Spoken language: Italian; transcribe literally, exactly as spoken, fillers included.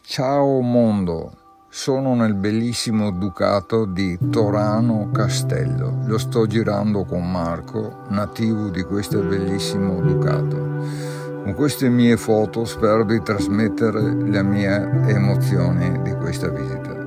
Ciao mondo, sono nel bellissimo ducato di Torano Castello. Lo sto girando con Marco, nativo di questo bellissimo ducato. Con queste mie foto spero di trasmettere le mie emozioni di questa visita.